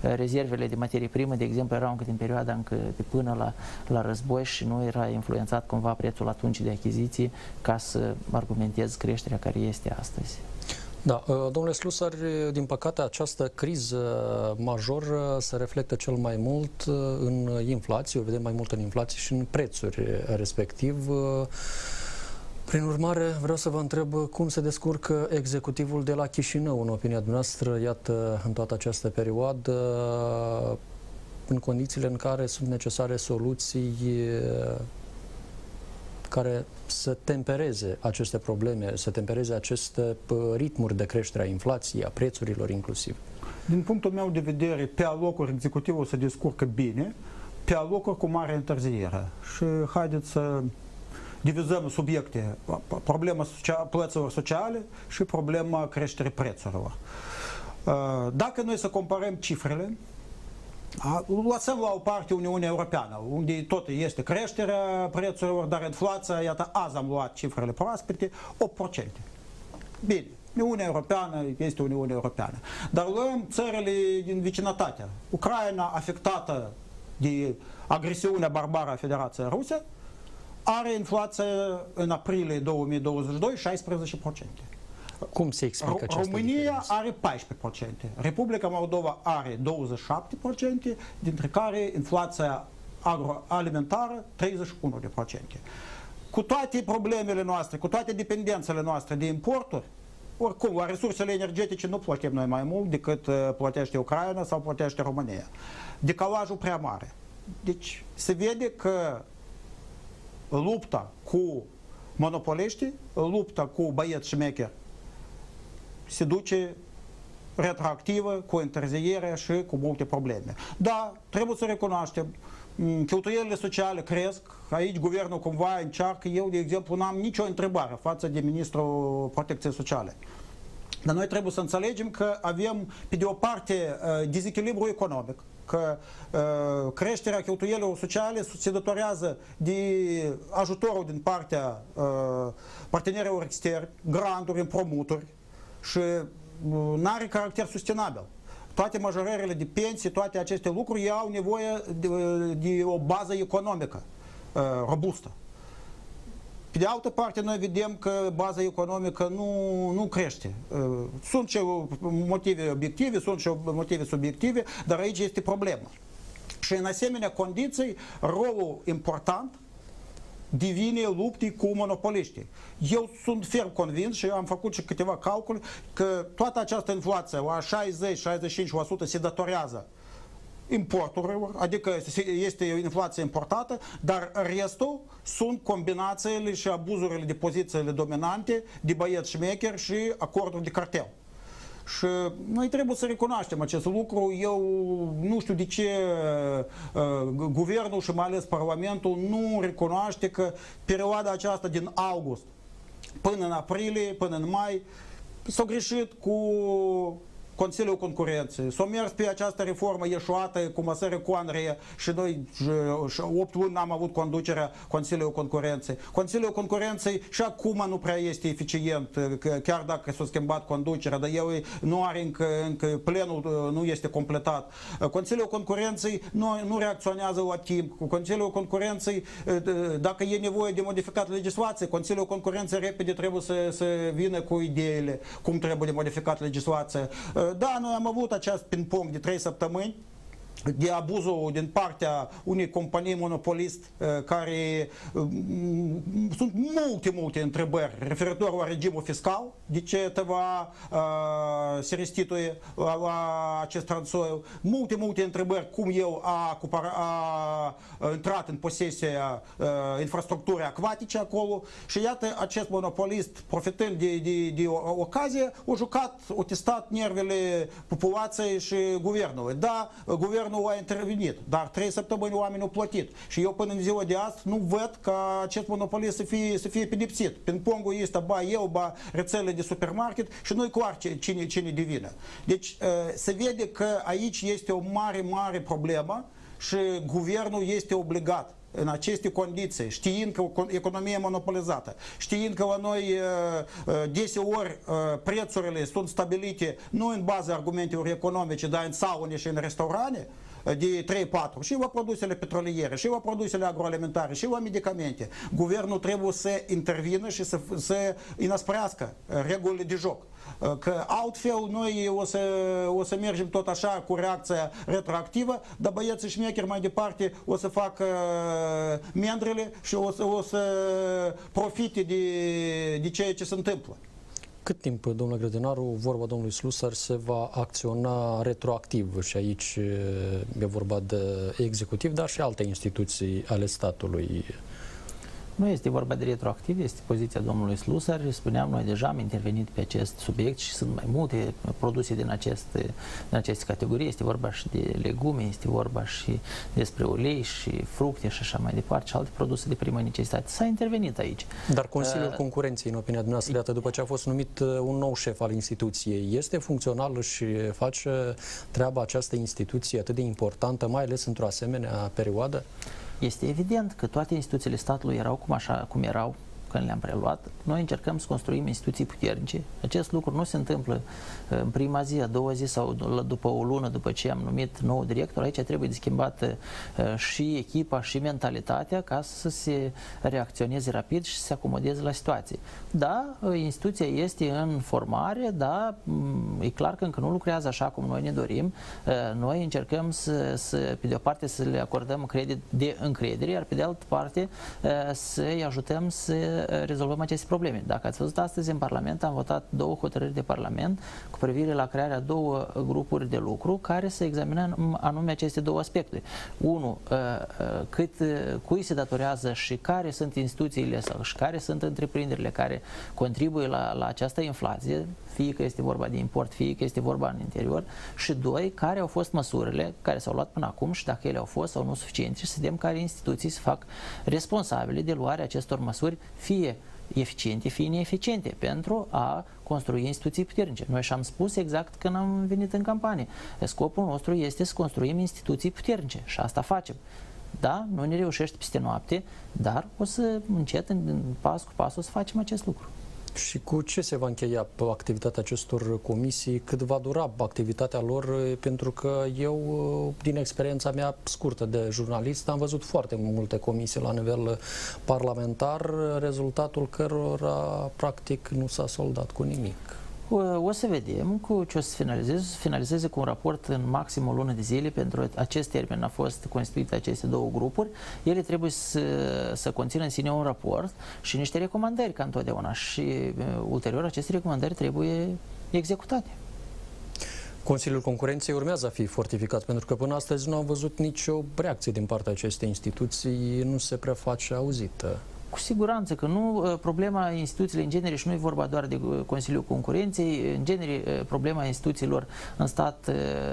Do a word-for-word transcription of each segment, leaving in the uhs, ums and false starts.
rezervele de materie primă, de exemplu, erau încă din perioada încă de până la, la război și nu era influențat cumva prețul atunci de achiziții ca să argumentez creșterea care este astăzi. Da, domnule Slusar, din păcate această criză majoră se reflectă cel mai mult în inflație, o vedem mai mult în inflație și în prețuri respectiv. Prin urmare, vreau să vă întreb cum se descurcă executivul de la Chișinău, în opinia dumneavoastră, iată, în toată această perioadă, în condițiile în care sunt necesare soluții care să tempereze aceste probleme, să tempereze aceste ritmuri de creștere a inflației, a prețurilor inclusiv. Din punctul meu de vedere, pe alocuri executivul se descurcă bine, pe alocuri cu mare întârziere. Și haideți să divizăm subiecte, problema plăților sociale și problema creșterii prețurilor. Dacă noi să comparăm cifrele, lăsăm la o parte Uniunea Europeană, unde tot este creșterea prețurilor, dar inflația, iată, azi am luat cifrele proaspete, opt la sută. Bine, Uniunea Europeană este Uniunea Europeană. Dar luăm țările din vecinătate. Ucraina, afectată de agresiunea barbară a Federației Ruse, are inflație în aprilie două mii douăzeci și doi șaisprezece la sută. Cum se explică această România diferență? are paisprezece la sută, Republica Moldova are douăzeci și șapte la sută, dintre care inflația agroalimentară treizeci și unu la sută. Cu toate problemele noastre, cu toate dependențele noastre de importuri, oricum, la resursele energetice nu plătim noi mai mult decât plătește Ucraina sau plătește România. Decalajul prea mare. Deci se vede că lupta cu monopoliștii, lupta cu băieți șmecheri se duce retroactivă, cu întârziere și cu multe probleme. Da, trebuie să recunoaștem, cheltuielile sociale cresc, aici guvernul cumva încearcă, eu de exemplu n-am nicio întrebare față de Ministrul Protecției Sociale. Dar noi trebuie să înțelegem că avem, pe de o parte, dezechilibru economic, că uh, creșterea cheltuielilor sociale se datorează de ajutorul din partea uh, partenerilor externi, granturi, împrumuturi și uh, nu are caracter sustenabil. Toate majorările de pensii, toate aceste lucruri au nevoie de, de o bază economică uh, robustă. Pe de altă parte, noi vedem că baza economică nu, nu crește. Sunt și motive obiective, sunt și motive subiective, dar aici este problema. Și în asemenea condiții, rolul important devine luptii cu monopoliștii. Eu sunt ferm convins și am făcut și câteva calcule că toată această inflație, la șaizeci la șaizeci și cinci la sută se datorează importurilor, adică este o inflație importată, dar restul sunt combinațiile și abuzurile de pozițiile dominante, de băieți șmecheri și acorduri de cartel. Și noi trebuie să recunoaștem acest lucru. Eu nu știu de ce uh, guvernul și mai ales Parlamentul nu recunoaște că perioada aceasta din august până în aprilie, până în mai, s-a greșit cu Consiliul Concurenței. S-a mers pe această reformă eșuată cu măsări cu Andrei și noi opt luni n-am avut conducerea Consiliului Concurenței. Consiliul Concurenței și acum nu prea este eficient, chiar dacă s-a schimbat conducerea, dar el nu are încă, încă plenul nu este completat. Consiliul Concurenței nu, nu reacționează la timp. Consiliul Concurenței, dacă e nevoie de modificat legislație, Consiliul Concurenței repede trebuie să, să vină cu ideile cum trebuie de modificat legislația. Da, noi am avut acest ping-pong de trei săptămâni de abuzul din partea unei companii monopolist care sunt multe, multe întrebări referitor la regimul fiscal, de ce te va uh, se restituie la, la acest transoil, multe, multe întrebări cum el a, a, a intrat în posesia uh, infrastructurii acvatice acolo și iată acest monopolist, profitând de, de, de ocazie, a jucat, a testat nervele populației și guvernului. Da, guvernul nu a intervenit, dar trei săptămâni oamenii au plătit. Și eu până în ziua de azi nu văd ca acest monopolist să fie, să fie pedepsit. Ping-pongul este ba eu, ba rețelele de supermarket și nu-i clar cine, cine devine. Deci se vede că aici este o mare, mare problemă și guvernul este obligat în aceste condiții, știind că economia e monopolizată, știind că la noi deseori prețurile sunt stabilite nu în baza argumentelor economice, dar în saune și în restaurante, de trei patru, și la produsele petroliere, și la produsele agroalimentare, și la medicamente. Guvernul trebuie să intervină și să, să înăsprească regulile de joc. Că altfel noi o să, o să mergem tot așa cu reacția retroactivă, dar băieții șmecheri mai departe o să facă mendrele și o să, o să profite de, de ceea ce se întâmplă. Cât timp, domnule Grădinaru, vorba domnului Slusar, se va acționa retroactiv? Și aici e vorba de executiv, dar și alte instituții ale statului. Nu este vorba de retroactiv, este poziția domnului Slusar. Spuneam, noi deja am intervenit pe acest subiect și sunt mai multe produse din aceste, din aceste categorii. Este vorba și de legume, este vorba și despre ulei și fructe și așa mai departe și alte produse de primă necesitate. S-a intervenit aici. Dar Consiliul uh, Concurenței, în opinia dumneavoastră, iată, după ce a fost numit un nou șef al instituției, este funcțional și face treaba această instituție atât de importantă, mai ales într-o asemenea perioadă? Este evident că toate instituțiile statului erau cum, așa, cum erau când le-am preluat. Noi încercăm să construim instituții puternice. Acest lucru nu se întâmplă în prima zi, a doua zi sau după o lună după ce am numit nou director. Aici trebuie de schimbat și echipa și mentalitatea ca să se reacționeze rapid și să se acomodeze la situație. Da, instituția este în formare, dar e clar că încă nu lucrează așa cum noi ne dorim. Noi încercăm să, să pe de o parte să le acordăm credit de încredere, iar pe de altă parte să-i ajutăm să rezolvăm aceste probleme. Dacă ați văzut astăzi în Parlament, am votat două hotărâri de Parlament cu privire la crearea două grupuri de lucru care să examină anume aceste două aspecte. Unu, cât, cui se datorează și care sunt instituțiile sau și care sunt întreprinderile care contribuie la, la această inflație, fie că este vorba de import, fie că este vorba în interior, și doi, care au fost măsurile care s-au luat până acum și dacă ele au fost sau nu suficiente și să vedem care instituții se fac responsabile de luarea acestor măsuri, fie eficiente, fie neeficiente, pentru a construi instituții puternice. Noi și-am spus exact când am venit în campanie. Scopul nostru este să construim instituții puternice și asta facem. Da, nu ne reușește peste noapte, dar o să încet, în pas cu pas, o să facem acest lucru. Și cu ce se va încheia activitatea acestor comisii? Cât va dura activitatea lor? Pentru că eu, din experiența mea scurtă de jurnalist, am văzut foarte multe comisii la nivel parlamentar, rezultatul cărora practic nu s-a soldat cu nimic. O să vedem cu ce o să finalizeze. O să finalizeze cu un raport în maxim o lună de zile. Pentru acest termen a fost constituite aceste două grupuri. Ele trebuie să, să conțină în sine un raport și niște recomandări, ca întotdeauna. Și uh, ulterior aceste recomandări trebuie executate. Consiliul Concurenței urmează a fi fortificat, pentru că până astăzi nu am văzut nicio reacție din partea acestei instituții, nu se prea face auzită. Cu siguranță că nu. Problema instituțiilor în genere, și nu e vorba doar de Consiliul Concurenței, în genere problema instituțiilor în stat,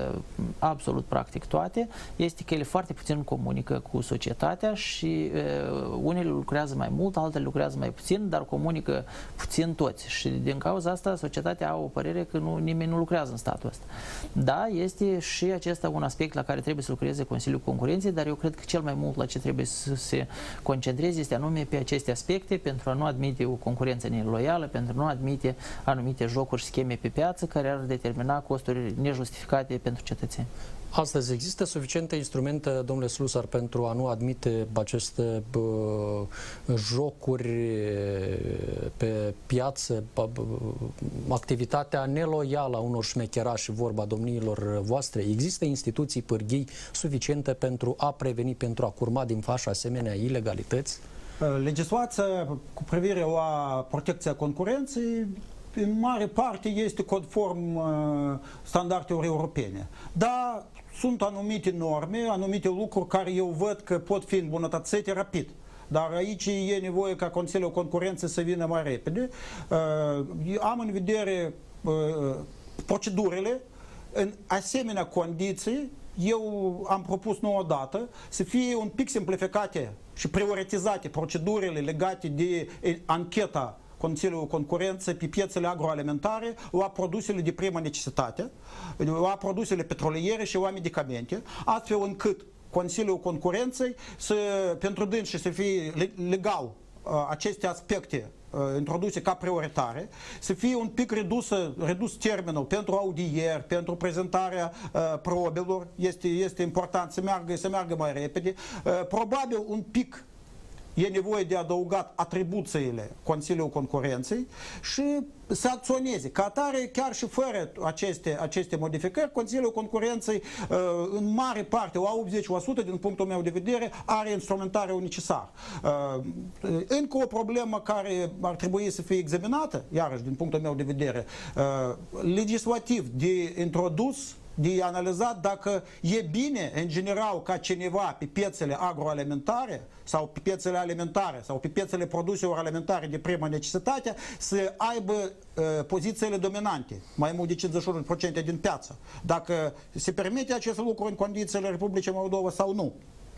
absolut practic toate, este că ele foarte puțin comunică cu societatea și unele lucrează mai mult, altele lucrează mai puțin, dar comunică puțin toți. Și din cauza asta societatea are o părere că nu, nimeni nu lucrează în statul ăsta. Da, este și acesta un aspect la care trebuie să lucreze Consiliul Concurenței, dar eu cred că cel mai mult la ce trebuie să se concentreze este anume pe aceste aspecte, pentru a nu admite o concurență neloială, pentru a nu admite anumite jocuri și scheme pe piață care ar determina costuri nejustificate pentru cetățeni. Astăzi există suficiente instrumente, domnule Slusar, pentru a nu admite aceste bă, jocuri pe piață, bă, activitatea neloială a unor șmecherași, vorba domniilor voastre? Există instituții pârghii suficiente pentru a preveni, pentru a curma din fașă asemenea ilegalități? Legislația cu privire la protecția concurenței în mare parte este conform uh, standardelor europene. Dar sunt anumite norme, anumite lucruri care eu văd că pot fi îmbunătățite rapid. Dar aici e nevoie ca Consiliul Concurenței să vină mai repede. Uh, am în vedere uh, procedurile în asemenea condiții. Eu am propus nouă dată să fie un pic simplificate și prioritizate procedurile legate de ancheta Consiliul Concurenței pe piețele agroalimentare, la produsele de primă necesitate, la produsele petroliere și la medicamente, astfel încât Consiliul Concurenței să, pentru dânsi să fie legal aceste aspecte introduse ca prioritare, să fie un pic redusă, redus termenul pentru audieri, pentru prezentarea uh, probelor, este, este important să meargă, să meargă mai repede. Uh, probabil un pic e nevoie de adăugat atribuțiile Consiliului Concurenței și să acționeze. Ca atare, chiar și fără aceste, aceste modificări, Consiliul Concurenței în mare parte, la optzeci la sută din punctul meu de vedere, are instrumentariul necesar. Încă o problemă care ar trebui să fie examinată, iarăși din punctul meu de vedere, legislativ de introdus, de analizat dacă e bine, în general, ca cineva pe piețele agroalimentare sau pe piețele alimentare sau pe piețele produselor alimentare de primă necesitate să aibă uh, pozițiile dominante, mai mult de cincizeci și unu la sută din piață. Dacă se permite acest lucru în condițiile Republicii Moldova sau nu.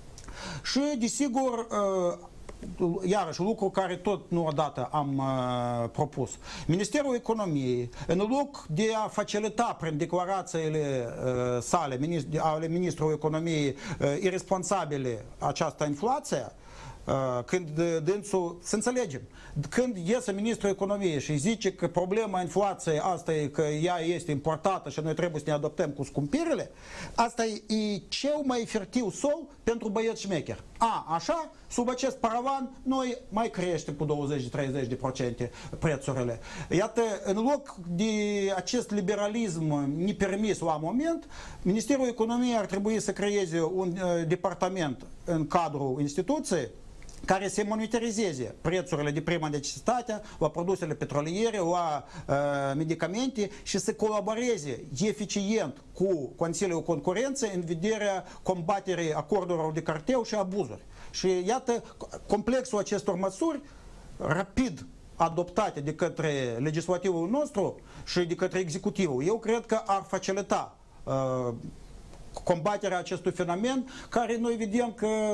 Și, desigur, uh, iarăși, lucru care tot nu odată am uh, propus. Ministerul Economiei, în loc de a facilita prin declarațiile uh, sale, minist ale Ministrului Economiei, uh, irresponsabile această inflație, Uh, când dânsul, să înțelegem, când iese Ministrul Economiei și zice că problema inflației asta e că ea este importată și noi trebuie să ne adoptăm cu scumpirile, asta e cel mai fertil sol pentru băieți șmecher. A, așa, sub acest paravan, noi mai creștem cu douăzeci treizeci de procente prețurile. Iată, în loc de acest liberalism nepermis la moment, Ministerul Economiei ar trebui să creeze un uh, departament în cadrul instituției care să monitorizeze prețurile de primă necesitate la produsele petroliere, la uh, medicamente și să colaboreze eficient cu Consiliul Concurenței în vederea combaterii acordurilor de cartel și abuzuri. Și iată, complexul acestor măsuri rapid adoptate de către legislativul nostru și de către executivul, eu cred că ar facilita uh, combaterea acestui fenomen, care noi vedem că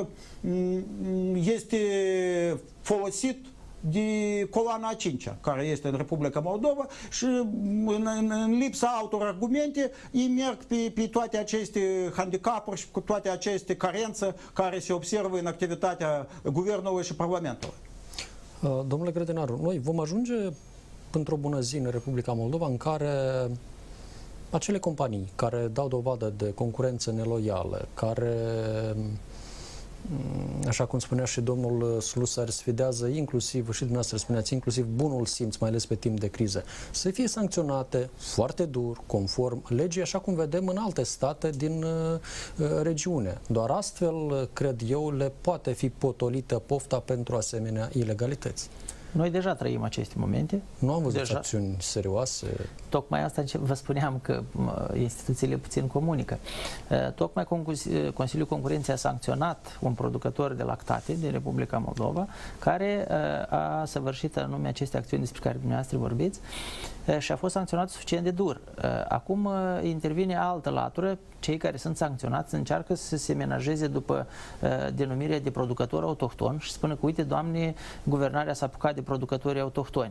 este folosit de coloana a cincea, care este în Republica Moldova și în, în, în lipsa altor argumente ei merg pe, pe toate aceste handicapuri și cu toate aceste carențe care se observă în activitatea Guvernului și Parlamentului. Domnule Grădinaru, noi vom ajunge într-o bună zi în Republica Moldova în care acele companii care dau dovadă de concurență neloială, care, așa cum spunea și domnul Slusar, sfidează inclusiv, și dumneavoastră spuneați, inclusiv bunul simț, mai ales pe timp de criză, să fie sancționate foarte dur, conform legii, așa cum vedem în alte state din uh, regiune. Doar astfel, cred eu, le poate fi potolită pofta pentru asemenea ilegalități. Noi deja trăim aceste momente. Nu am văzut deja acțiuni serioase. Tocmai asta vă spuneam că instituțiile puțin comunică. Tocmai Consiliul Concurenței a sancționat un producător de lactate din Republica Moldova care a săvârșit anume aceste acțiuni despre care dumneavoastră vorbiți și a fost sancționat suficient de dur. Acum intervine altă latură. Cei care sunt sancționați încearcă să se menajeze după denumirea de producător autohton și spună că, uite, Doamne, guvernarea s-a apucat de producători autohtoni.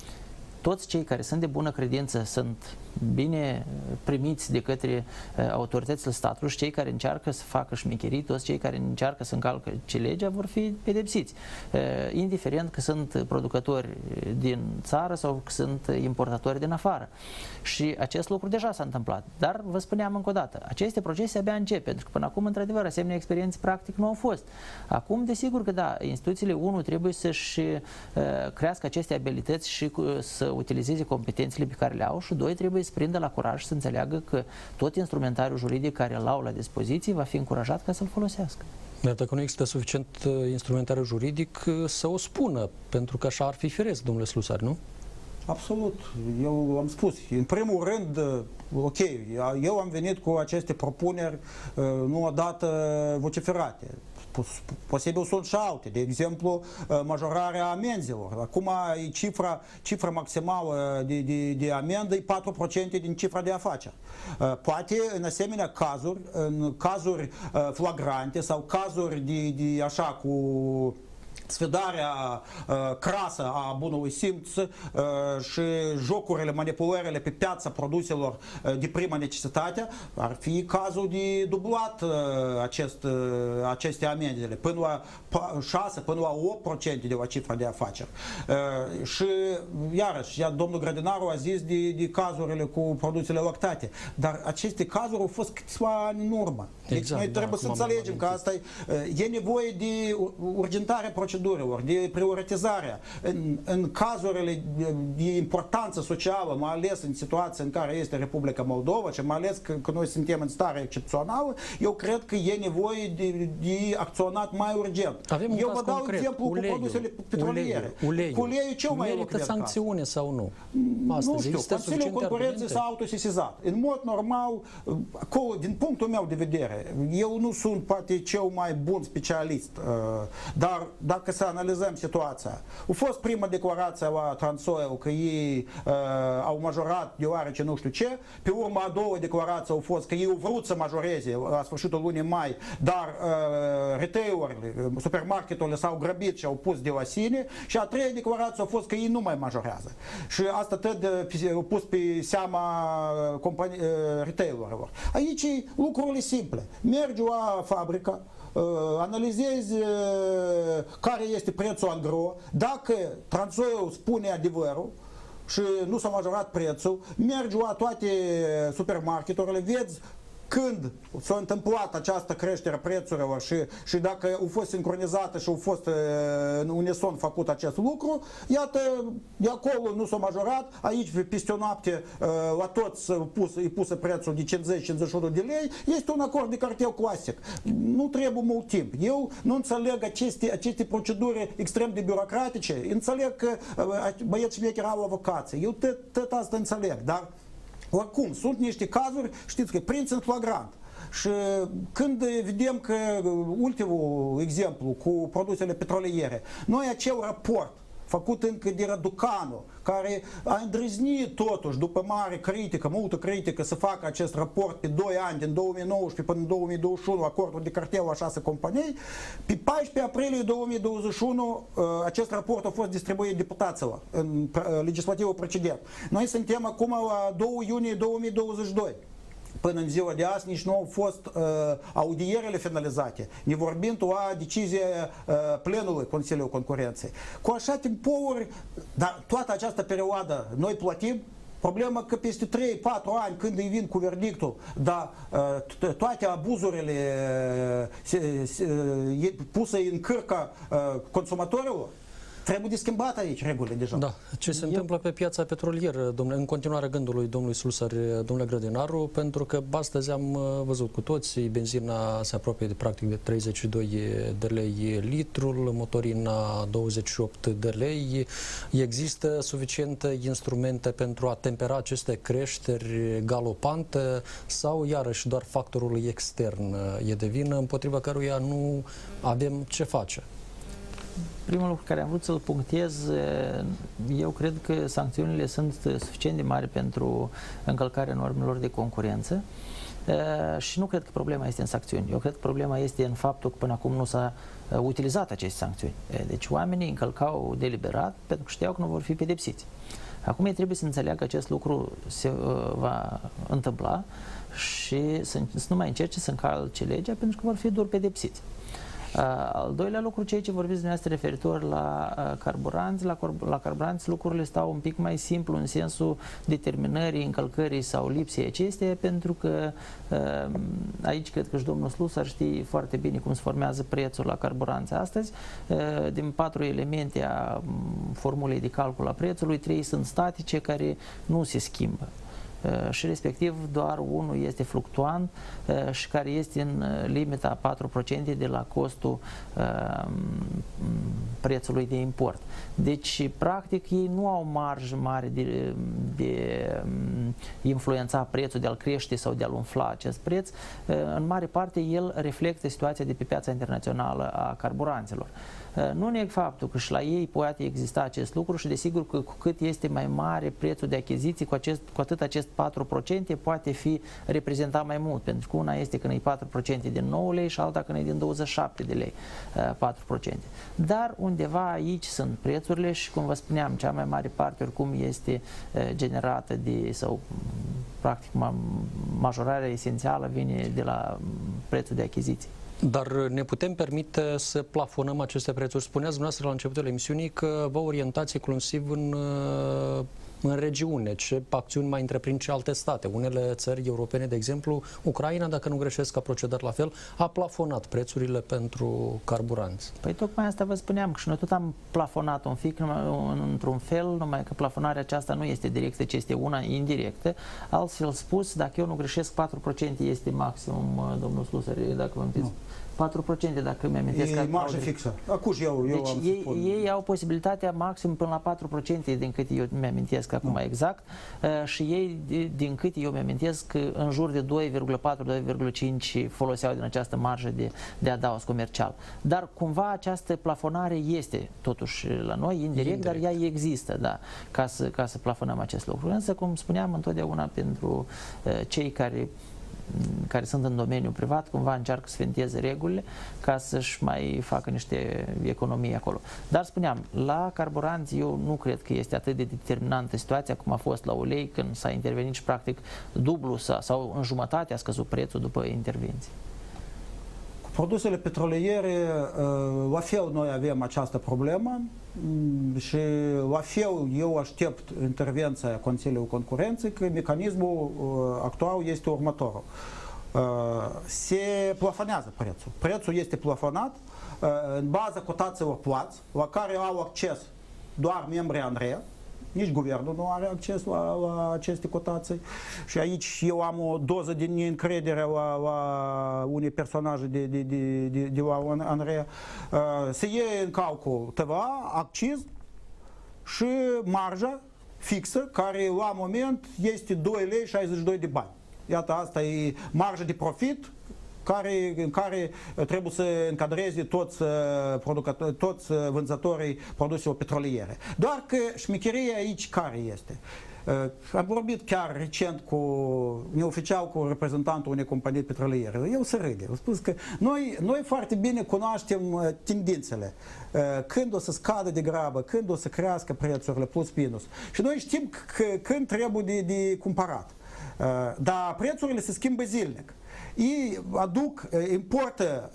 Toți cei care sunt de bună credință sunt bine primiți de către uh, autoritățile statului și cei care încearcă să facă șmecherii, toți cei care încearcă să încalce legea vor fi pedepsiți. Uh, indiferent că sunt producători din țară sau că sunt importatori din afară. Și acest lucru deja s-a întâmplat. Dar vă spuneam încă o dată, aceste procese abia încep, pentru că până acum, într-adevăr, asemenea experiențe practic nu au fost. Acum, desigur că da, instituțiile, unu, trebuie să-și uh, crească aceste abilități și uh, să utilizeze competențele pe care le au și doi, trebuie să prindă la curaj și să înțeleagă că tot instrumentariul juridic care îl au la dispoziție va fi încurajat ca să-l folosească. Dar dacă nu există suficient instrumentariu juridic, să o spună, pentru că așa ar fi firesc, domnule Slusar, nu? Absolut. Eu am spus. În primul rând, ok, eu am venit cu aceste propuneri nu odată vociferate. Posibil sunt și alte, de exemplu, majorarea amenzilor. Acum e cifra, cifra maximală de, de, de amendă e patru la sută din cifra de afaceri. Poate în asemenea cazuri, în cazuri flagrante sau cazuri de, de așa cu sfidarea uh, crasă a bunului simț uh, și jocurile, manipulările pe piața produselor uh, de prima necesitate, ar fi cazul de dublat uh, acest, uh, aceste amenzile până la șase până la opt la sută de la cifra de afaceri. Uh, și iarăși, iar domnul Grădinaru a zis de, de cazurile cu produsele lactate, dar aceste cazuri au fost câțiva ani în urmă. Deci exact, noi trebuie da, să înțelegem că asta e, e nevoie de urgentarea procedurilor, de prioritizarea. În, în cazurile de importanță socială, mai ales în situația în care este Republica Moldova și mai ales că, că noi suntem în stare excepțională, eu cred că e nevoie de, de acționat mai urgent. Avem un eu caz vă dau concret, exemplu uleiul, cu produsele petroliere. Uleiul, cu uleiul cel mai merită sancțiune caz. Sau nu? Astăzi, nu știu, Consiliul Concurenței s-a autosesizat. În mod normal, acolo, din punctul meu de vedere, eu nu sunt poate cel mai bun specialist, dar dacă să analizăm situația, a fost prima declarație la Transoil că ei uh, au majorat deoarece nu știu ce, pe urmă a doua declarație au fost că ei au vrut să majoreze la sfârșitul lunii mai, dar uh, retailerile, supermarketurile s-au grăbit și au pus de la sine, și a treia declarație a fost că ei nu mai majorează. Și asta tot au pus pe seama companii, retailerilor. Aici lucrurile simple. Mergi la fabrică, analizezi care este prețul angro, dacă Transoil spune adevărul și nu s-a majorat prețul, mergi la toate supermarketurile, vezi când s-a întâmplat această creștere a prețurilor și, și dacă au fost sincronizate și au fost în unison făcut acest lucru, iată, de acolo nu s-a majorat, aici peste o noapte la toți pus, îi puse prețul de cincizeci cincizeci și unu de lei, este un acord de cartel clasic. Nu trebuie mult timp. Eu nu înțeleg aceste, aceste proceduri extrem de birocratice, înțeleg că băieți șmecheri au avocație, eu tot, tot asta înțeleg, dar oricum, sunt niște cazuri, știți că prinți în flagrant. Și când vedem că, ultimul exemplu cu produsele petroliere, noi acel raport făcut încă de Raducanu, care a îndrăznit totuși, după mare critică, multă critică, să facă acest raport pe doi ani, din două mii nouăsprezece până în două mii douăzeci și unu, acordul de cartel la șase companii, pe paisprezece aprilie două mii douăzeci și unu acest raport a fost distribuit deputaților în legislativul precedent. Noi suntem acum la doi iunie două mii douăzeci și doi. Până în ziua de azi nici nu au fost uh, audierele finalizate, ne vorbind la decizia uh, plenului Consiliului Concurenței. Cu așa timpouri, dar toată această perioadă noi plătim. Problema că peste trei patru ani, când îi vin cu verdictul, dar uh, toate abuzurile uh, puse în cârca uh, consumatorilor, trebuie de schimbat aici regulile deja. Da. Ce se Eu... întâmplă pe piața petrolieră, domnule, în continuare gândului domnului Slusar, domnule Grădinaru, pentru că astăzi am văzut cu toți, benzina se apropie de practic de treizeci și doi de lei litrul, motorina douăzeci și opt de lei. Există suficiente instrumente pentru a tempera aceste creșteri galopante sau iarăși doar factorul extern e de vină, împotriva căruia nu avem ce face? Primul lucru care am vrut să-l punctez, eu cred că sancțiunile sunt suficient de mari pentru încălcarea normelor de concurență și nu cred că problema este în sancțiuni. Eu cred că problema este în faptul că până acum nu s-a utilizat aceste sancțiuni. Deci oamenii încălcau deliberat pentru că știau că nu vor fi pedepsiți. Acum ei trebuie să înțeleagă că acest lucru se va întâmpla și să, să nu mai încerce să încalce legea pentru că vor fi dur pedepsiți. Al doilea lucru, ceea ce vorbiți dumneavoastră referitor la carburanți, la, la carburanți lucrurile stau un pic mai simplu în sensul determinării, încălcării sau lipsei acesteia, pentru că aici cred că și domnul Slusar știe foarte bine cum se formează prețul la carburanți astăzi. Din patru elemente a formulei de calcul a prețului, trei sunt statice care nu se schimbă. Și respectiv doar unul este fluctuant și care este în limita a patru la sută de la costul prețului de import. Deci, practic, ei nu au marjă mare de, de influența prețul, de a-l crește sau de a-l umfla acest preț. În mare parte, el reflectă situația de pe piața internațională a carburanților. Nu neg faptul că și la ei poate exista acest lucru și desigur că cu cât este mai mare prețul de achiziții, cu, acest, cu atât acest patru la sută poate fi reprezentat mai mult, pentru că una este când e patru la sută din nouă lei și alta când e din douăzeci și șapte de lei, patru la sută. Dar undeva aici sunt prețurile și, cum vă spuneam, cea mai mare parte oricum este generată de, sau practic majorarea esențială vine de la prețul de achiziții. Dar ne putem permite să plafonăm aceste prețuri? Spuneați dumneavoastră la începutul emisiunii că vă orientați inclusiv în, în regiune, ce acțiuni mai întreprind și alte state. Unele țări europene, de exemplu, Ucraina, dacă nu greșesc, a procedat la fel, a plafonat prețurile pentru carburanți. Păi tocmai asta vă spuneam, că și noi tot am plafonat un pic, într-un fel, numai că plafonarea aceasta nu este directă, ci este una indirectă. Altfel spus, dacă eu nu greșesc, patru la sută este maximum, domnul Slusar, dacă vă amintiți. patru la sută, dacă îmi amintesc. E marjă fixă. Acuși eu, eu deci am ei, spun. ei au posibilitatea maxim până la patru la sută, din cât eu mi-amintesc acum no. exact, uh, și ei, din cât eu mi-amintesc, în jur de doi virgulă patru - doi virgulă cinci foloseau din această marjă de, de adaos comercial. Dar cumva această plafonare este totuși la noi, indirect, indirect. dar ea există, da, ca să, ca să plafonăm acest lucru. Însă, cum spuneam, întotdeauna pentru uh, cei care care sunt în domeniul privat, cumva încearcă să finteze regulile ca să-și mai facă niște economii acolo. Dar spuneam, la carburanți eu nu cred că este atât de determinantă situația cum a fost la ulei, când s-a intervenit și practic dublu sau în jumătate a scăzut prețul după intervenții. Cu produsele petroliere, la fel noi avem această problemă și la fel eu aștept intervenția Consiliului Concurenței, că mecanismul actual este următorul. Se plafonează prețul. Prețul este plafonat în baza cotațiilor plăți, la care au acces doar membrii ANRE. Nici guvernul nu are acces la, la aceste cotații. Și aici eu am o doză de neîncredere la, la unei personaje de, de, de, de, de la ANRE. Se iei în calcul T V A, acciz și marja fixă, care la moment este doi lei șaizeci și doi de bani. Iată, asta e marja de profit care, în care trebuie să încadreze toți, toți vânzătorii produselor petroliere. Doar că șmecheria aici care este? Am vorbit chiar recent cu, neoficial, cu reprezentantul unei companii petroliere. El se râde. A spus că noi, noi foarte bine cunoaștem tendințele. Când o să scadă de grabă, când o să crească prețurile, plus minus. Și noi știm că, când trebuie de, de cumpărat. Dar prețurile se schimbă zilnic. Ei aduc, importă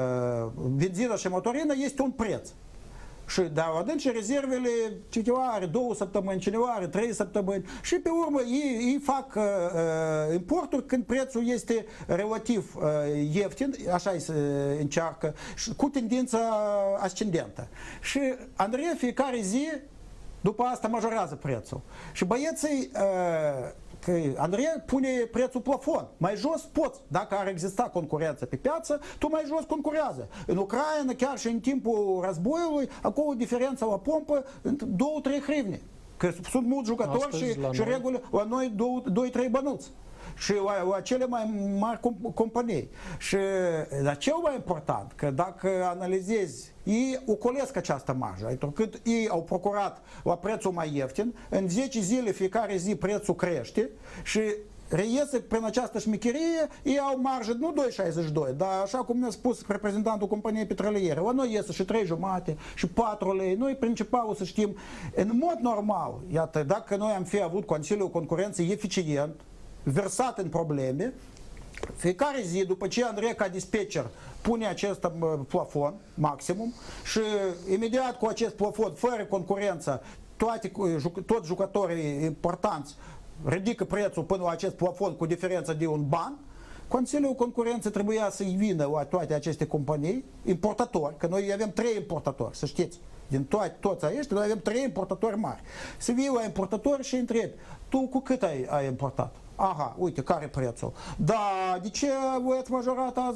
benzină și motorină, este un preț. Și dar adânci rezervele, cineva are două săptămâni, cineva are trei săptămâni și pe urmă ei, ei fac uh, importuri când prețul este relativ uh, ieftin, așa se încearcă, cu tendința ascendentă. Și Andrei fiecare zi după asta majorează prețul. Și băieții uh, că Andrei pune prețul plafon. Mai jos poți. Dacă ar exista concurență pe piață, tu mai jos concurează. În Ucraina, chiar și în timpul războiului, acolo diferența la pompă două trei hrivne. Că sunt mulți jucători Astăzi, și, și regulă la noi doi trei bănuți. Și la, la cele mai mari companii. Și dar cel mai important, că dacă analizezi, ei ocolesc această marjă, pentru că ei au procurat la prețul mai ieftin, în zece zile fiecare zi prețul crește și reiese prin această șmecherie, ei au marjă nu doi șaizeci și doi, dar așa cum mi-a spus reprezentantul companiei petroliere, la noi iese și trei jumate și patru lei. Noi principalul să știm, în mod normal, iată, dacă noi am fi avut Consiliul Concurenței eficient, versat în probleme, fiecare zi, după ce Andrei ca dispatcher pune acest plafon maximum și imediat cu acest plafon, fără concurență, toate, toți jucătorii importanți ridică prețul până la acest plafon cu diferență de un ban, Consiliul Concurenței trebuia să-i vină la toate aceste companii, importatori, că noi avem trei importatori, să știți. Din toate, toți aceștia, noi avem trei importatori mari. Să vii la importatori și întrebi, tu cu cât ai, ai importat? Aha, uite, care prețul? Da, de ce voi ați majorat azi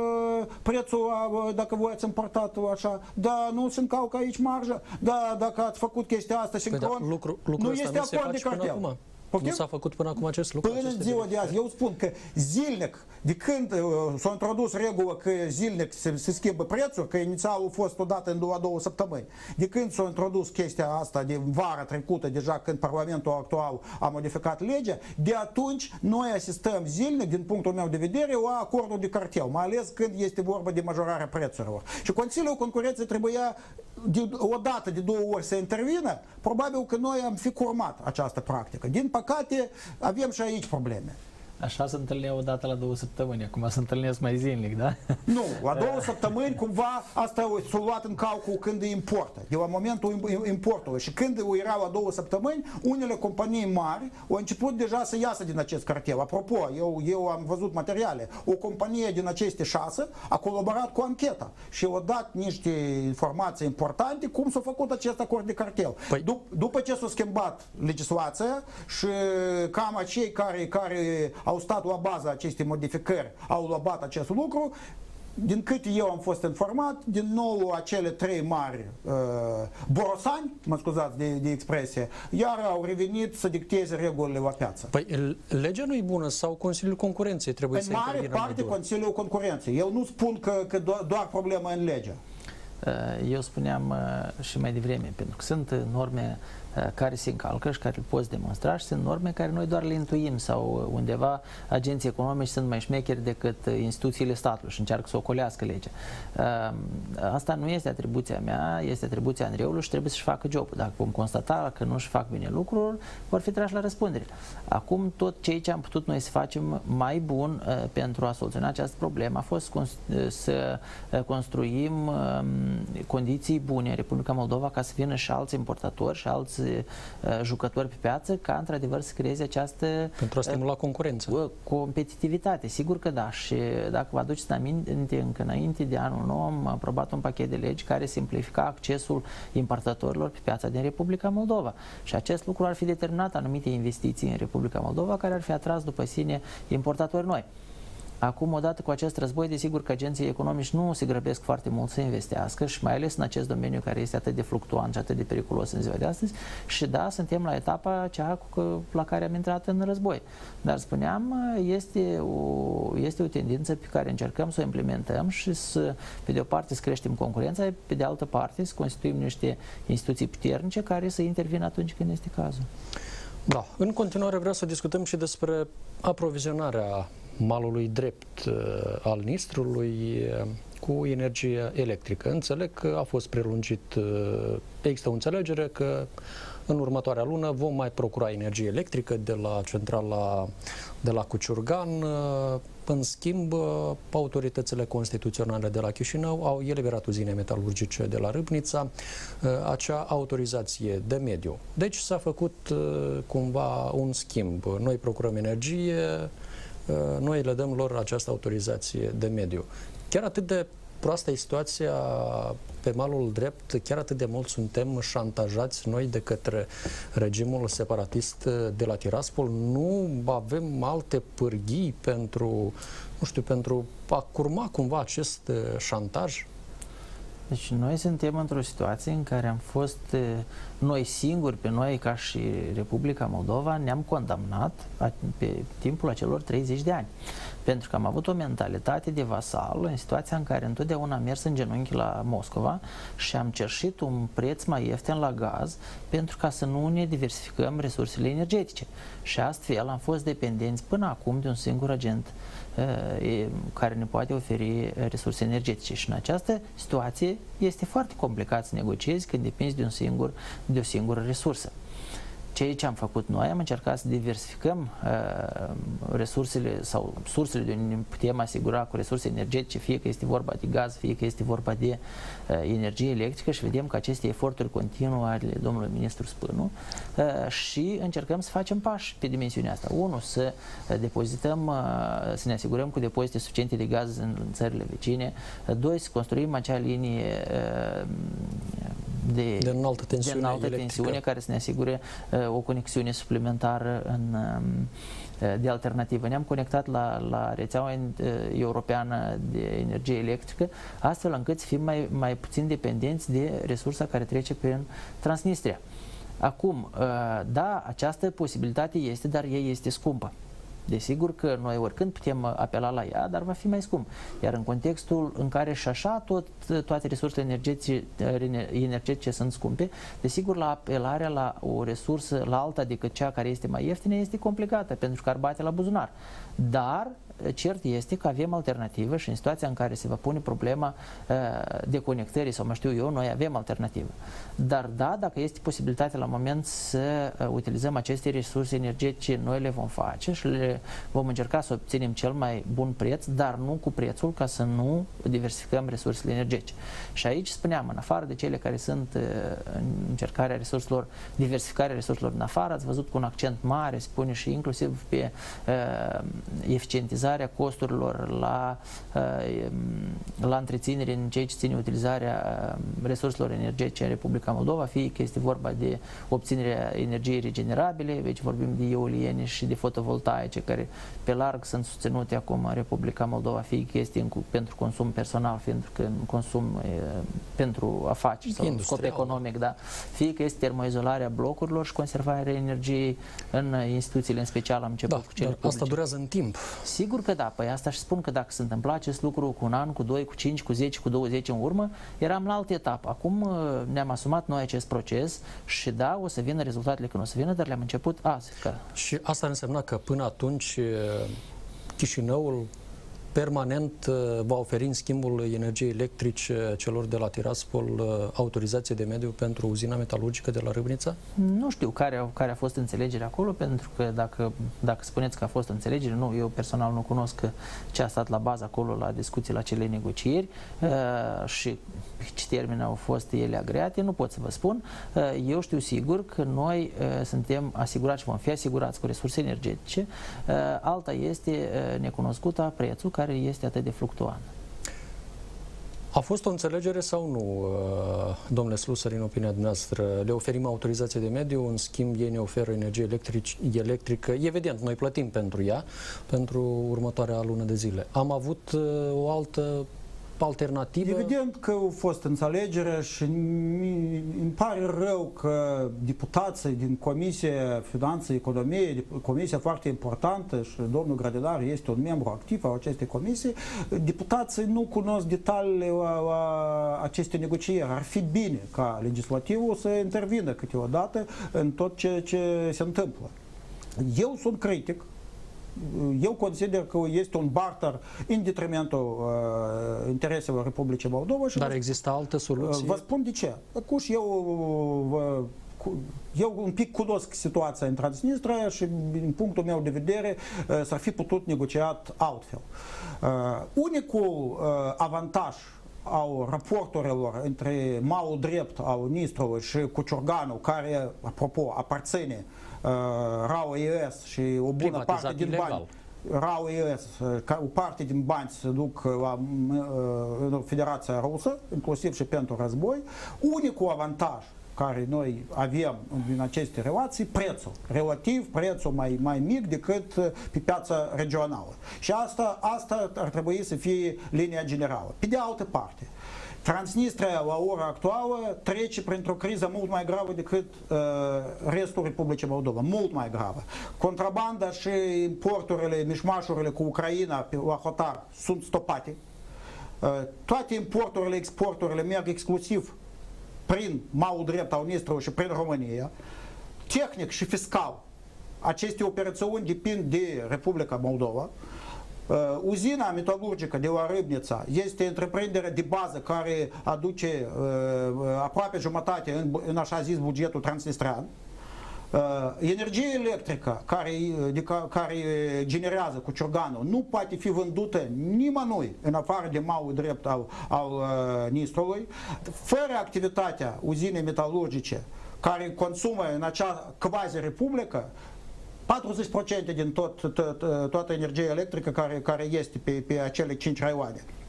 prețul dacă voi ați importat așa? Da, nu se încalcă aici marja? Da, dacă ați făcut chestia asta sincron, păi da, lucru, lucru nu este nu acord de cartel. Nu s-a făcut până acum acest lucru? Până în ziua de azi. Eu spun că zilnic, de când uh, s-a introdus regula că zilnic se, se schimbă prețul, că inițial a fost odată în două, două săptămâni, de când s-a introdus chestia asta de vara trecută, deja când Parlamentul actual a modificat legea, de atunci noi asistăm zilnic, din punctul meu de vedere, la acordul de cartel, mai ales când este vorba de majorarea prețurilor. Și Consiliul Concurenței trebuia de, o dată, de două ori să intervină, probabil că noi am fi curmat această practică. Din păcate, avem și aici probleme. Așa se întâlneau o dată la două săptămâni, acum se întâlnesc mai zilnic, da? Nu, la două săptămâni cumva asta s-a luat în calcul când îi importă, de la momentul importului. Și când era la două săptămâni, unele companii mari au început deja să iasă din acest cartel. Apropo, eu, eu am văzut materiale, o companie din aceste șase a colaborat cu ancheta și a dat niște informații importante cum s-a făcut acest acord de cartel. Păi... Dup- după ce s-a schimbat legislația și cam acei care, care au stat la baza acestei modificări, au luat acest lucru, din câte eu am fost informat, din nou acele trei mari uh, borosani, mă scuzați de, de expresie, iar au revenit să dicteze regulile la piață. Păi legea nu e bună sau Consiliul Concurenței trebuie în să mare parte Consiliul Concurenței. Eu nu spun că, că do- doar problema în lege. Eu spuneam și mai devreme, pentru că sunt norme care se încalcă și care le poți demonstra și sunt norme care noi doar le intuim sau undeva agenții economici sunt mai șmecheri decât instituțiile statului și încearcă să ocolească legea. Asta nu este atribuția mea, este atribuția Andreului și trebuie să-și facă jobul. Dacă vom constata că nu-și fac bine lucruri, vor fi trași la răspundere. Acum tot ceea ce am putut noi să facem mai bun pentru a soluționa această problemă a fost să construim condiții bune în Republica Moldova ca să vină și alți importatori și alți jucători pe piață ca într-adevăr să creeze această pentru a stimula concurența. Competitivitate. Sigur că da. Și dacă vă aduceți aminte, încă înainte de anul nou am aprobat un pachet de legi care simplifica accesul importatorilor pe piața din Republica Moldova. Și acest lucru ar fi determinat anumite investiții în Republica Moldova care ar fi atras după sine importatori noi. Acum, odată cu acest război, desigur că agenții economici nu se grăbesc foarte mult să investească și mai ales în acest domeniu care este atât de fluctuant și atât de periculos în ziua de astăzi. Și da, suntem la etapa cea la care am intrat în război. Dar spuneam, este o, este o tendință pe care încercăm să o implementăm și să, pe de o parte, să creștem concurența, pe de altă parte, să constituim niște instituții puternice care să intervină atunci când este cazul. Da, în continuare vreau să discutăm și despre aprovizionarea malului drept uh, al Nistrului uh, cu energie electrică. Înțeleg că a fost prelungit, uh, există o înțelegere că în următoarea lună vom mai procura energie electrică de la centrala de la Cuciurgan. Uh, în schimb, uh, autoritățile constituționale de la Chișinău au eliberat uzine metalurgice de la Râbnița uh, acea autorizație de mediu. Deci s-a făcut uh, cumva un schimb. Noi procurăm energie, noi le dăm lor această autorizație de mediu. Chiar atât de proastă e situația pe malul drept, chiar atât de mult suntem șantajați noi de către regimul separatist de la Tiraspol. Nu avem alte pârghii pentru, nu știu, pentru a curma cumva acest șantaj? Deci noi suntem într-o situație în care am fost noi singuri, pe noi ca și Republica Moldova, ne-am condamnat pe timpul acelor treizeci de ani. Pentru că am avut o mentalitate de vasal în situația în care întotdeauna am mers în genunchi la Moscova și am cerșit un preț mai ieftin la gaz pentru ca să nu ne diversificăm resursele energetice. Și astfel am fost dependenți până acum de un singur agent care ne poate oferi resurse energetice. Și în această situație este foarte complicat să negociezi când depinzi de un singur, de o singură resursă. Ceea ce am făcut noi, am încercat să diversificăm uh, resursele sau sursele de unde ne putem asigura cu resurse energetice, fie că este vorba de gaz, fie că este vorba de uh, energie electrică și vedem că aceste eforturi continuă ale domnului ministru Spânu uh, și încercăm să facem pași pe dimensiunea asta. Unu, să depozităm, uh, să ne asigurăm cu depozite suficiente de gaz în, în țările vecine. Uh, doi, să construim acea linie uh, de, de înaltă tensiune, de înaltă tensiune care să ne asigure uh, o conexiune suplimentară în, uh, de alternativă. Ne-am conectat la, la rețeaua uh, europeană de energie electrică, astfel încât să fim mai, mai puțin dependenți de resursa care trece prin Transnistria. Acum, da, această posibilitate este, dar ea este scumpă. Desigur că noi oricând putem apela la ea, dar va fi mai scump. Iar în contextul în care și așa tot, toate resursele energetice, energetice sunt scumpe, desigur la apelarea la o resursă la alta decât cea care este mai ieftină este complicată, pentru că ar bate la buzunar. Dar cert este că avem alternativă și în situația în care se va pune problema uh, deconectării sau mai știu eu, noi avem alternativă. Dar da, dacă este posibilitatea la moment să uh, utilizăm aceste resurse energetice, noi le vom face și le vom încerca să obținem cel mai bun preț, dar nu cu prețul ca să nu diversificăm resursele energetice. Și aici spuneam, în afară de cele care sunt uh, în încercarea resurselor, diversificarea resurselor în afară, ați văzut cu un accent mare, se pune și inclusiv pe uh, eficientizarea costurilor la, la întreținere în ceea ce ține utilizarea resurselor energetice în Republica Moldova, fie că este vorba de obținerea energiei regenerabile, deci vorbim de eoliene și de fotovoltaice, care pe larg sunt susținute acum în Republica Moldova, fie că este pentru consum personal, fie că consum pentru afaceri sau scop economic, da, fie că este termoizolarea blocurilor și conservarea energiei în instituțiile, în special am început da, cu cele publice. Asta durează în timp. Sigur că da, păi asta și spun că dacă se întâmpla acest lucru cu un an, cu doi, cu cinci, cu zece, cu douăzeci în urmă, eram la altă etapă. Acum ne-am asumat noi acest proces și da, o să vină rezultatele când o să vină, dar le-am început azi. Că... Și asta însemna că până atunci Chișinăul permanent va oferi în schimbul energiei electrice celor de la Tiraspol autorizație de mediu pentru uzina metalurgică de la Râbnița? Nu știu care a, care a fost înțelegerea acolo, pentru că dacă, dacă spuneți că a fost înțelegere, nu, eu personal nu cunosc ce a stat la bază acolo la discuții, la cele negocieri uh, și ce termeni au fost ele agreate, nu pot să vă spun. Uh, eu știu sigur că noi uh, suntem asigurați și vom fi asigurați cu resurse energetice. Uh, alta este uh, necunoscută prețul, care este atât de fluctuant. A fost o înțelegere sau nu, domnule Slusar, în opinia dumneavoastră? Le oferim autorizație de mediu, în schimb ei ne oferă energie electric, electrică. Evident, noi plătim pentru ea, pentru următoarea lună de zile. Am avut o altă alternativă? Evident că a fost înțelegere și îmi pare rău că deputații din Comisia Finanțe Economie, comisia foarte importantă și domnul Grădinar este un membru activ al acestei comisii, deputații nu cunosc detaliile acestei negocieri. Ar fi bine ca legislativul să intervină câteodată în tot ce, ce se întâmplă. Eu sunt critic. Eu consider că este un barter în detrimentul uh, intereselor Republicii Moldova. Și Dar există altă soluție? Vă spun de ce. Acum eu, eu un pic cunosc situația în Transnistria și din punctul meu de vedere uh, s-ar fi putut negociat altfel. Uh, unicul uh, avantaj au raporturilor între malul drept al Nistrului și Cuciurganul, care, apropo, aparține uh, RAO E S și o bună parte din ilegal. bani, RAO E S, o parte din bani se duc la uh, Federația Rusă, inclusiv și pentru război. Unicul avantaj care noi avem din aceste relații, prețul. Relativ, prețul mai, mai mic decât pe piața regională. Și asta, asta ar trebui să fie linia generală. Pe de altă parte, Transnistria la ora actuală trece printr-o criză mult mai gravă decât uh, restul Republicii Moldova, mult mai gravă. Contrabanda și importurile, mișmașurile cu Ucraina pe, la hotar sunt stopate. Uh, toate importurile, exporturile merg exclusiv prin malul drept al Nistrului și prin România. Tehnic și fiscal aceste operațiuni depind de Republica Moldova. Uh, uzina metalurgică de la Râbnița este întreprinderea de bază care aduce uh, aproape jumătate în, în așa zis bugetul transnistrian. Uh, energie electrică care, de, care generează Cuciurganul nu poate fi vândută nimănui în afară de malul drept al, al uh, Nistrului. Fără activitatea uzinei metalurgice care consumă în acea quasi-republică patruzeci la sută din tot, tot, toată energia electrică care, care este pe, pe acele cinci raioane.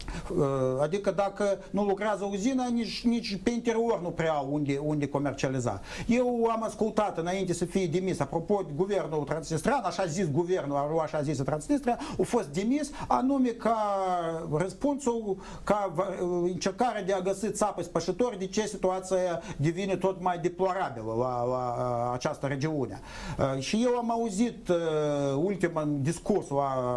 Adică dacă nu lucrează uzina, nici, nici pe interior nu prea au unde, unde comercializa. Eu am ascultat înainte să fie demis, apropo, guvernul Transnistria, așa zis guvernul, așa zis Transnistria, a fost demis anume ca răspunsul, ca încercarea de a găsi țapă spășitori de ce situația devine tot mai deplorabilă la, la această regiune. Și eu am auzit ultimul discurs la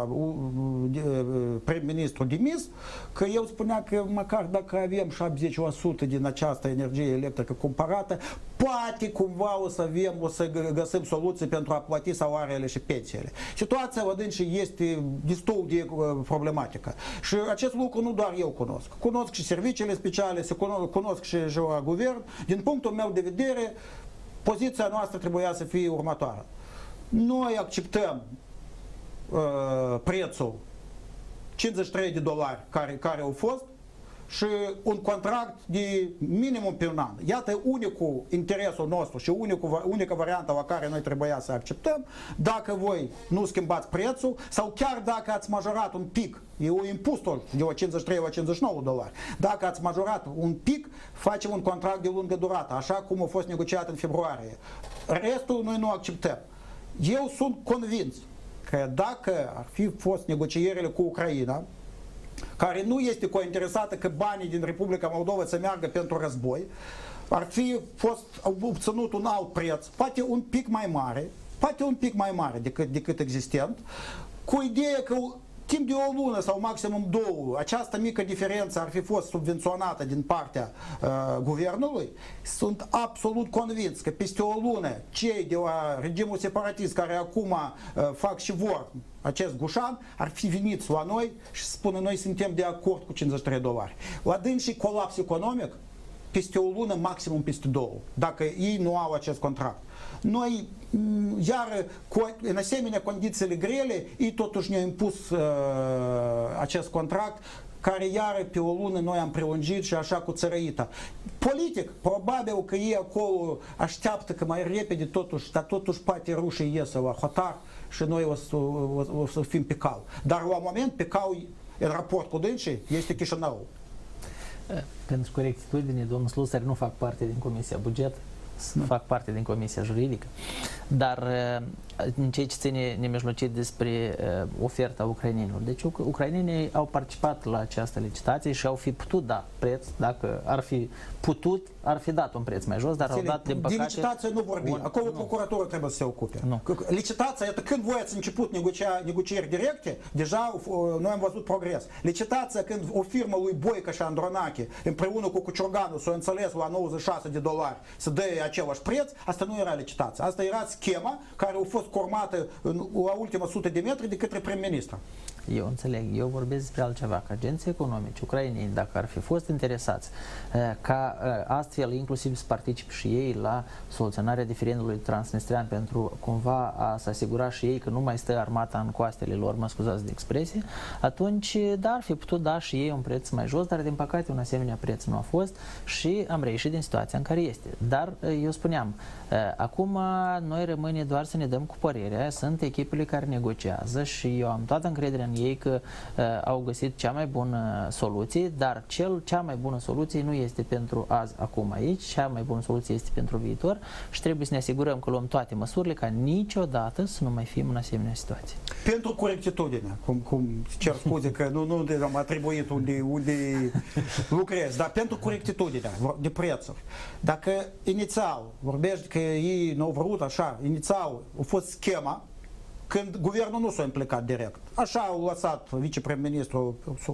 prim-ministru demis, că eu spunea că măcar dacă avem șaptezeci la sută din această energie electrică cumpărată, poate cumva o să avem, o să găsim soluții pentru a plăti salariile și pensiile. Situația, vădând, și este destul de problematică. Și acest lucru nu doar eu cunosc. Cunosc și serviciile speciale, cunosc și la guvern. Din punctul meu de vedere, poziția noastră trebuia să fie următoarea. Noi acceptăm uh, prețul cincizeci și trei de dolari care, care au fost și un contract de minimum pe un an. Iată unicul interesul nostru și unicul, unica variantă la care noi trebuia să acceptăm. Dacă voi nu schimbați prețul sau chiar dacă ați majorat un pic, e un impusul de la cincizeci și trei la cincizeci și nouă dolari, dacă ați majorat un pic, facem un contract de lungă durată, așa cum a fost negociat în februarie. Restul noi nu acceptăm. Eu sunt convins că dacă ar fi fost negocierile cu Ucraina, care nu este cointeresată că banii din Republica Moldova să meargă pentru război, ar fi fost obținut un alt preț, poate un pic mai mare, poate un pic mai mare decât, decât existent, cu ideea că timp de o lună sau maximum două, această mică diferență ar fi fost subvenționată din partea uh, guvernului, sunt absolut convins că peste o lună cei de la regimul separatist care acum uh, fac și vor acest gușan, ar fi venit la noi și spune noi suntem de acord cu cincizeci și trei dolari. La dânsii colaps economic, peste o lună, maximum peste două, dacă ei nu au acest contract. Noi, iar cu, în asemenea condițiile grele, ei totuși ne-au impus uh, acest contract, care iar pe o lună noi am prelungit și așa cu țărăită. Politic, probabil că ei acolo așteaptă că mai repede totuși, dar totuși poate rușii iesă la hotar și noi o să, o, o să fim pe cal. Dar la moment pe cal, în raport cu dânsii, este Chișinău. Pentru corectitudine, domnul Slusar nu fac parte din Comisia Buget, nu. fac parte din Comisia Juridică, dar în ceea ce ține nemijlocit despre uh, oferta ucrainenilor. Deci ucrainenii au participat la această licitație și au fi putut da preț, dacă ar fi putut, ar fi dat un preț mai jos, dar Ține, au dat, din păcate... De licitație nu vorbim. Un... Acolo procuratorul trebuie să se ocupe. Nu. Licitația, iată, când voi ați început negocia, negocieri directe, deja noi am văzut progres. Licitația, când o firmă lui Boica și Andronache, împreună cu Cuciorganu, s-o înțeles la nouăzeci și șase de dolari să dă același preț, asta nu era licitația. Asta era schema care a fost formată în la ultima sută de metri de către prim-ministru. Eu înțeleg, eu vorbesc despre altceva, că agenții economici ucraineni, dacă ar fi fost interesați ca astfel inclusiv să participe și ei la soluționarea diferendului transnistrian pentru cumva a să asigura și ei că nu mai stă armata în coastele lor, mă scuzați de expresie, atunci da, ar fi putut da și ei un preț mai jos, dar din păcate un asemenea preț nu a fost și am reieșit din situația în care este. Dar eu spuneam, acum noi rămâne doar să ne dăm cu părerea, sunt echipele care negociază și eu am toată încrederea în ei că uh, au găsit cea mai bună soluție, dar cel, cea mai bună soluție nu este pentru azi, acum, aici, cea mai bună soluție este pentru viitor și trebuie să ne asigurăm că luăm toate măsurile ca niciodată să nu mai fim în asemenea situație. Pentru corectitudine, cum, cum cer scuze că nu, nu am atribuit unde, unde lucrez, dar pentru corectitudine de prețuri. Dacă inițial vorbești că ei nu au vrut așa, inițial a fost schema când guvernul nu s-a implicat direct. Așa au lăsat viceprim-ministrul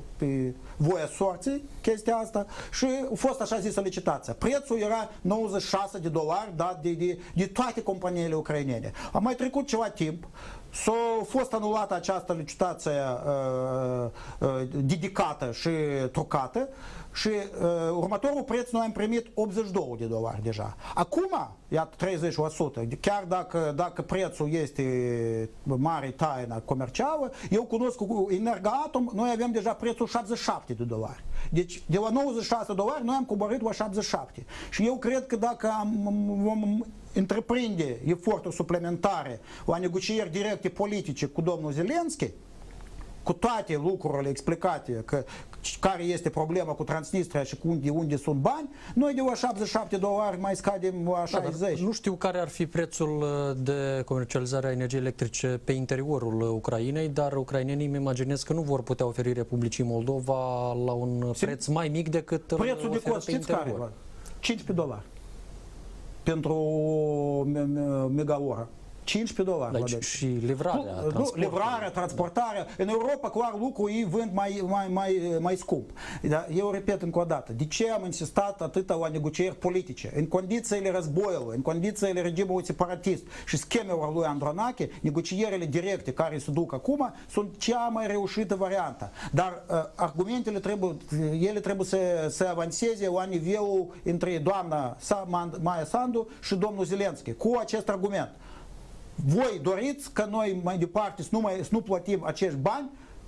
pe voia sorții chestia asta și a fost așa zisă licitația. Prețul era nouăzeci și șase de dolari dat de, de, de toate companiile ucrainene. A mai trecut ceva timp, s-a fost anulată această licitație uh, uh, dedicată și trucată și uh, următorul preț noi am primit optzeci și doi de dolari deja. Acum, iată treizeci la sută, chiar dacă, dacă prețul este mare taină comercială, eu cunosc cu Energoatom, noi avem deja prețul șaptezeci și șapte de dolari. Deci de la nouăzeci și șase dolari noi am coborât la șaptezeci și șapte. Și eu cred că dacă am, vom întreprinde eforturi suplimentare la negocieri directe politice cu domnul Zelenski, cu toate lucrurile explicate, că care este problema cu Transnistria și cu unde, unde sunt bani, noi de o șaptezeci și șapte dolari mai scadem la șaizeci. Da, nu știu care ar fi prețul de comercializare a energiei electrice pe interiorul Ucrainei, dar ucrainenii îmi imaginez că nu vor putea oferi Republicii Moldova la un Sim. preț mai mic decât prețul de cost, știți care? cincisprezece dolari pentru megaoră. cincisprezece dolari. Deci și livrarea, nu, livrarea, transportarea. Da. În Europa, clar, lucrul ei vând mai, mai, mai, mai scump. Dar eu repet încă o dată, de ce am insistat atâta la negocieri politice? În condițiile războiului, în condițiile regimului separatist și schemelor lui Andronache, negocierile directe care se duc acum sunt cea mai reușită variantă. Dar uh, argumentele trebuie, ele trebuie să, să avanseze la nivelul între doamna Maia Sandu și domnul Zelenski, cu acest argument. Voi doriți ca noi mai departe să nu, mai, să nu plătim acești bani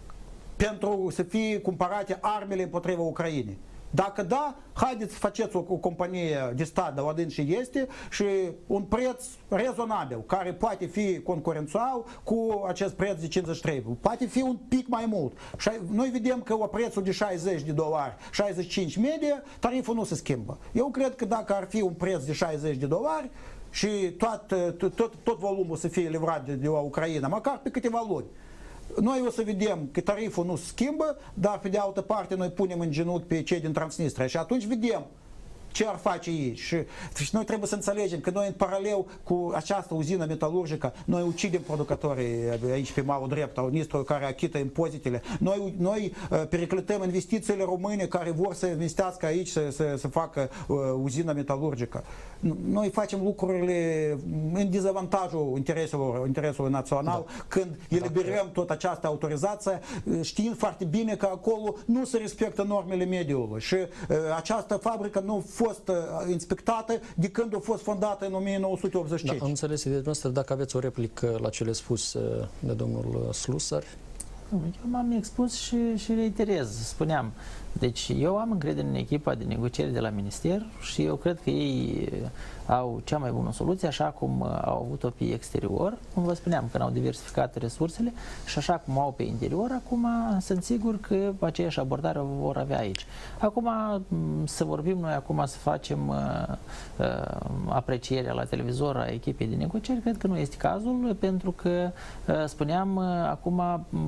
pentru să fie cumpărate armele împotriva Ucrainei. Dacă da, haideți să faceți o, o companie de stat de la dânsii este și un preț rezonabil, care poate fi concurențial cu acest preț de cincizeci și trei. Poate fi un pic mai mult. Și noi vedem că la prețul de șaizeci de dolari, șaizeci și cinci media, tariful nu se schimbă. Eu cred că dacă ar fi un preț de șaizeci de dolari, și tot, tot, tot volumul să fie livrat de, de la Ucraina, măcar pe câteva luni. Noi o să vedem că tariful nu se schimbă, dar pe de altă parte noi punem în genunchi pe cei din Transnistria și atunci vedem ce ar face ei. Și, și noi trebuie să înțelegem că noi în paralel cu această uzină metalurgică, noi ucidem producătorii aici pe malul drept al Nistrului care achită impozitele. Noi, noi uh, periclităm investițiile române care vor să investească aici să, să, să facă uh, uzină metalurgică. Noi facem lucrurile în dezavantajul intereselor, interesului național, da. Când eliberăm tot această autorizație, știind foarte bine că acolo nu se respectă normele mediului și uh, această fabrică nu fost inspectată de când a fost fondată în o mie nouă sute optzeci și cinci. Da, am înțeles ideea noastră. Dacă aveți o replică la cele spuse de domnul Slusar. Eu m-am expus și, și reiterez, spuneam. Deci eu am încredere în echipa de negocieri de la Minister și eu cred că ei au cea mai bună soluție, așa cum au avut-o pe exterior, cum vă spuneam, când au diversificat resursele și așa cum au pe interior, acum sunt sigur că aceeași abordare o vor avea aici. Acum să vorbim noi, acum să facem uh, uh, aprecierea la televizor a echipei de negocieri, cred că nu este cazul, pentru că, uh, spuneam, uh, acum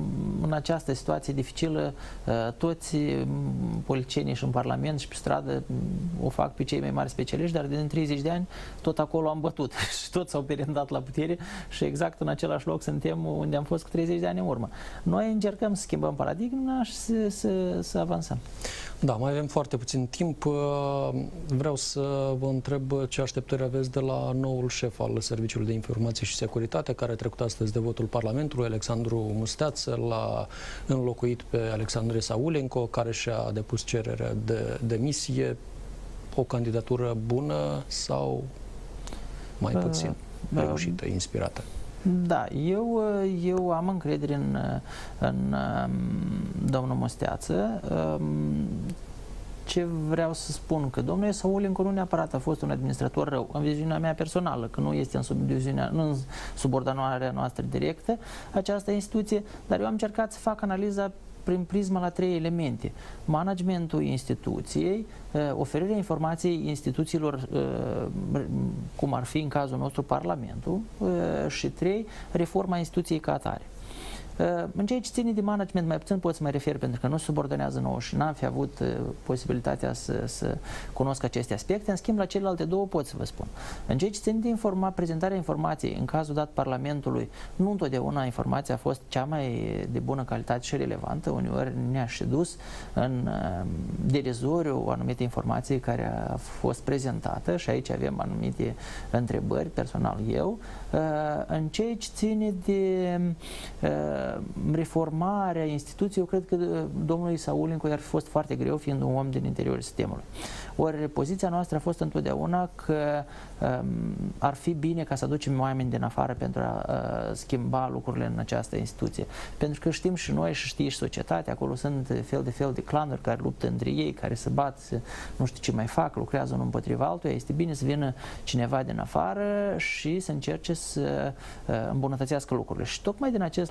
în această situație dificilă, uh, toți politicienii și în Parlament și pe stradă o fac pe cei mai mari specialiști, dar din treizeci de ani tot acolo am bătut și toți s-au perendat la putere și exact în același loc suntem unde am fost cu treizeci de ani în urmă. Noi încercăm să schimbăm paradigma și să, să, să avansăm. Da, mai avem foarte puțin timp. Vreau să vă întreb ce așteptări aveți de la noul șef al Serviciului de Informație și Securitate, care a trecut astăzi de votul Parlamentului, Alexandru Musteață, l-a înlocuit pe Alexandre Saulenko, care și-a depus cererea de demisie. O candidatură bună sau mai puțin uh, reușită, inspirată? Da, eu, eu am încredere în, în domnul Musteață. Ce vreau să spun, că domnul Saulenko nu neapărat a fost un administrator rău, în viziunea mea personală, că nu este în, subdiviziunea, în subordonarea noastră directă această instituție, dar eu am încercat să fac analiza prin prisma la trei elemente. Managementul instituției, oferirea informației instituțiilor, cum ar fi în cazul nostru Parlamentul, și trei, reforma instituției ca atare. În ceea ce ține de management, mai puțin pot să mă refer, pentru că nu subordonează nouă și n-am fi avut posibilitatea să, să cunosc aceste aspecte. În schimb, la celelalte două pot să vă spun. În ceea ce ține de informa, prezentarea informației, în cazul dat Parlamentului, nu întotdeauna informația a fost cea mai de bună calitate și relevantă. Uneori ne-a și dus în derizoriu o anumită informație care a fost prezentată și aici avem anumite întrebări, personal eu. În ceea ce ține de reformarea instituției, eu cred că domnului Saulenko i-ar fi fost foarte greu, fiind un om din interiorul sistemului. Ori poziția noastră a fost întotdeauna că um, ar fi bine ca să aducem oameni din afară pentru a uh, schimba lucrurile în această instituție. Pentru că știm și noi și știe și societatea, acolo sunt fel de fel de clanuri care luptă între ei, care se bat, nu știu ce mai fac, lucrează unul împotriva altuia. Este bine să vină cineva din afară și să încerce să uh, îmbunătățească lucrurile. Și tocmai din acest lucru eu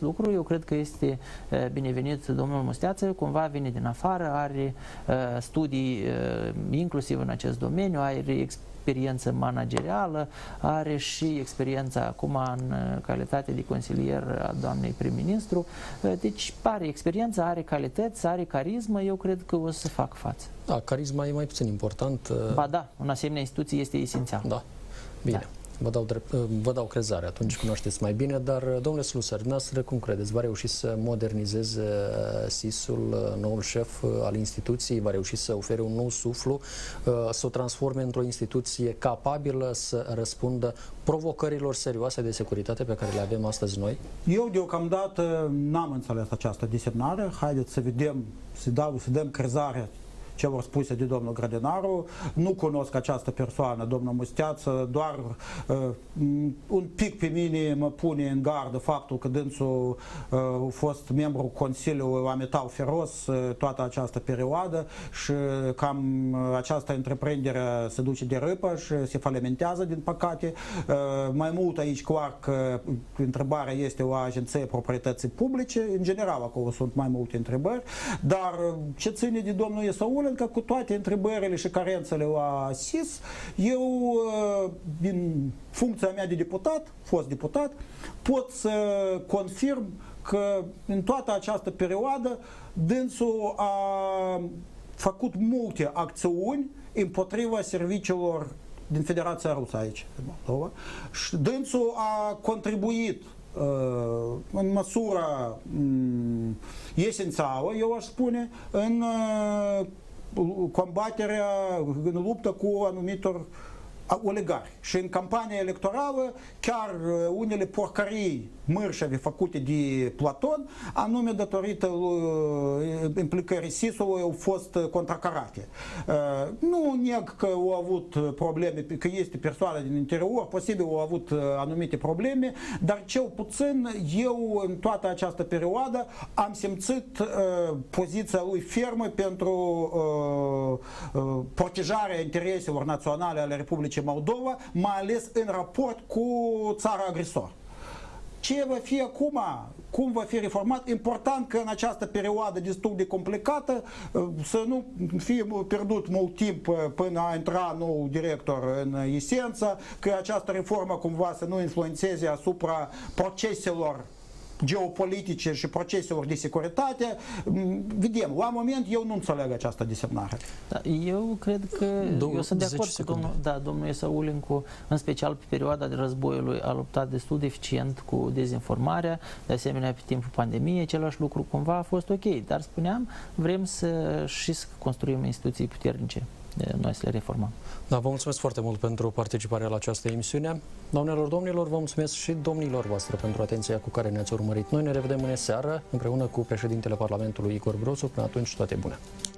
cred că este binevenit domnul Musteață, cumva vine din afară, are studii inclusiv în acest domeniu, are experiență managerială, are și experiența acum în calitate de consilier a doamnei prim-ministru, deci are experiență, are calități, are carismă, eu cred că o să fac față. Da, carisma e mai puțin important. Ba da, în asemenea instituție este esențial. Da, bine. Da. Vă dau, drept, vă dau crezare, atunci cunoașteți mai bine, dar, domnule Slusar, dumneavoastră cum credeți? Va reuși să modernizeze S I S-ul, noul șef al instituției? Va reuși să ofere un nou suflu, să o transforme într-o instituție capabilă să răspundă provocărilor serioase de securitate pe care le avem astăzi noi? Eu, deocamdată, n-am înțeles această desemnare. Haideți să vedem, să, dau, să dăm crezare celor spuse de domnul Grădinaru. Nu cunosc această persoană, domnul Musteață, doar uh, un pic pe mine mă pune în gardă faptul că dânsul uh, a fost membru Consiliului Ametal Feros uh, toată această perioadă și cam uh, această întreprindere se duce de râpă și se falimentează, din păcate. Uh, mai mult aici, clar că întrebarea este o agenție proprietății publice, în general acolo sunt mai multe întrebări, dar ce ține de domnul Iesaul, că cu toate întrebările și carențele la S I S, eu, din funcția mea de deputat, fost deputat, pot să confirm că în toată această perioadă dânsul a făcut multe acțiuni împotriva serviciilor din Federația Rusă aici, în Moldova, și dânsul a contribuit în măsura esențială, eu aș spune, în combaterea, în luptă cu anumitor oligarhi. Și în campania electorală, chiar unele porcării mărșave făcute de Platon, anume datorită implicării S I S-ului, au fost contracarate. Nu neg că au avut probleme, că este persoane din interior, posibil au avut anumite probleme, dar cel puțin eu în toată această perioadă am simțit poziția lui fermă pentru protejarea intereselor naționale ale Republicii Moldova, mai ales în raport cu țara agresor. Ce va fi acum, cum va fi reformat, important că în această perioadă destul de complicată să nu fie pierdut mult timp până a intra nou director în esență, că această reformă cumva să nu influențeze asupra proceselor geopolitice și proceselor de securitate. Vedem, la moment eu nu înțeleg această desemnare. Da, eu cred că, Dou eu sunt de acord cu domnul, da, domnul Iesaulescu, în special pe perioada de războiului, a luptat destul de eficient cu dezinformarea, de asemenea pe timpul pandemiei, același lucru cumva a fost ok, dar spuneam, vrem să și să construim instituții puternice. Noi să le reformăm. Da, vă mulțumesc foarte mult pentru participarea la această emisiune. Doamnelor, domnilor, vă mulțumesc și domnilor voastre pentru atenția cu care ne-ați urmărit. Noi ne revedem în seară împreună cu președintele Parlamentului Igor Brosu. Până atunci, toate bune!